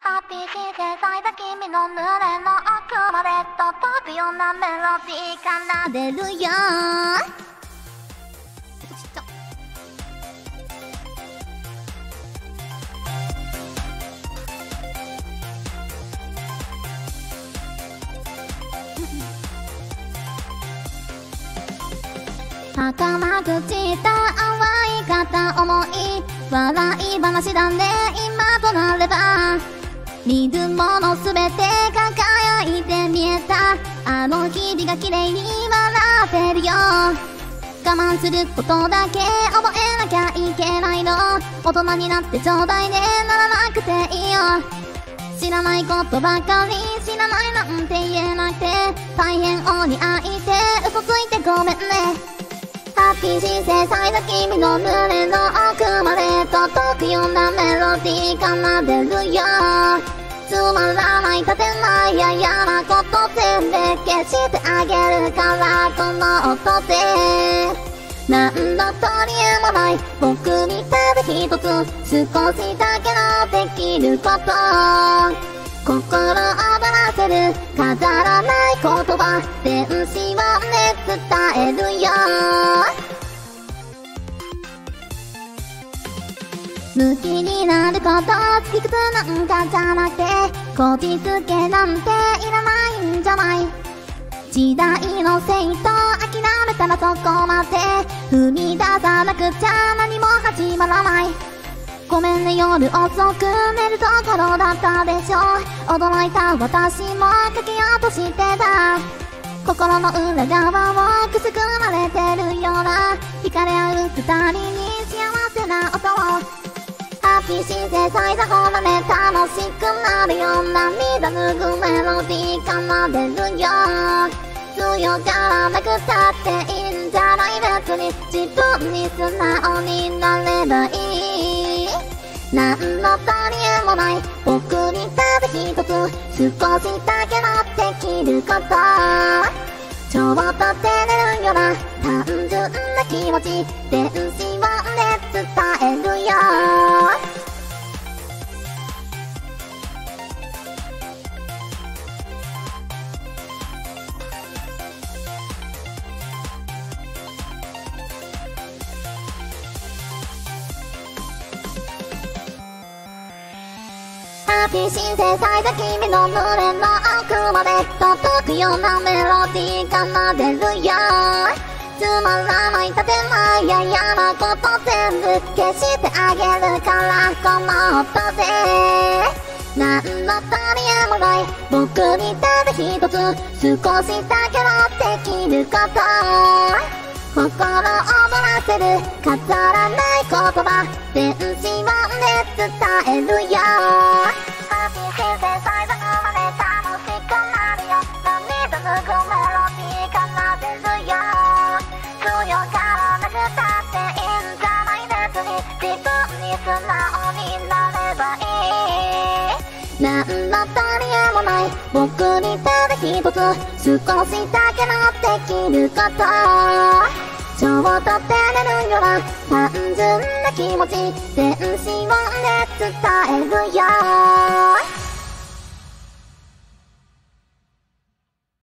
ハッピー人生咲いた君の胸の奥まで届くようなメロディー奏でるよ。儚く散った淡い片思い、笑い話だね今となれば。見るものすべて輝いて見えたあの日々が綺麗に笑ってるよ。我慢することだけ覚えなきゃいけないの。大人になってちょうだいね、ならなくていいよ。知らないことばかり知らないなんて言えなくて大変お似合いで嘘ついてごめんね。ハッピー人生咲いた君の胸の奥まで届くようなメロディー奏でるよ。つまらない立てないや嫌なこと全部消してあげるからこの音で。何の取り柄もない僕にただ一つ少しだけのできること、心躍らせる飾らない言葉電子をね伝えるよ。好きになること理屈なんかじゃなくてこじつけなんていらないんじゃない。時代のせいと諦めたらそこまで踏み出さなくちゃ何も始まらない。ごめんね夜遅く寝るところだったでしょ。驚いた私もかけようとしてた。心の裏側をくすぐられてるような惹かれ合う二人に幸せな音を。ハッピー人生咲いたほらね楽しくなるよ。涙ぬぐメロディー奏でるよ。強がらなくたっていいんじゃない。別に自分に素直になればいい。何の取り柄もない僕にただ一つ少しだけのできること、ちょっと照れるような単純な気持ち電子をね伝えるよ。ハッピー人生咲いた君の胸の奥まで届くようなメロディー奏でるよ。つまらない立てないや嫌なこと全部消してあげるからこの音で。何の取り柄もない僕にただ一つ少しだけのできること、心躍らせる飾らない言葉電子をね伝えるよ。ハッピー人生最後まで楽しくなるよ。涙ぬぐメロディー奏でるよ。強がらなくたっていいんじゃない。別に自分に素直になればいい。何の取り柄もない僕にただ一つ少しだけのできること、ちょっと照れるような単純な気持ち電子をね伝えるよ。